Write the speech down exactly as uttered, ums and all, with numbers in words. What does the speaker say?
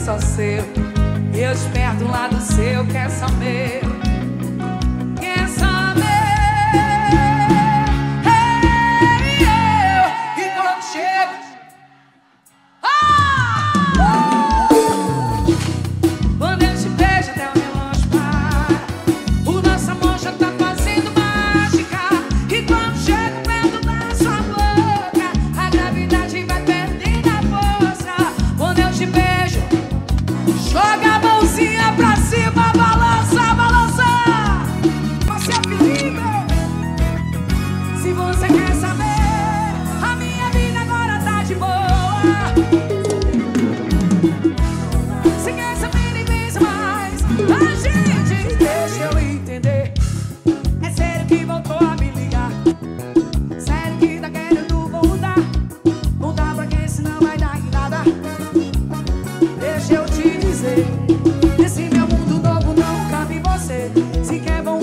só seu. Eu esperto lá do seu, quer saber? Quer saber? Hey, eu, e quando chego, ah! Quando eu te beijo até o relógio para, o nosso amor já tá fazendo mágica. E quando chego perto da sua boca, a gravidade vai perdendo a força. Quando eu te beijo, joga a mãozinha pra cima, balança, balança. Você é Felipe. Se você quer saber, a minha vida agora tá de boa. Se quer saber e pensa mais, a gente deixa eu entender. É sério que voltou a me ligar? Sério que tá querendo voltar? Não dá pra quem senão vai dar em nada. Deixa eu te dizer, nesse meu mundo novo não cabe você. Se quer voltar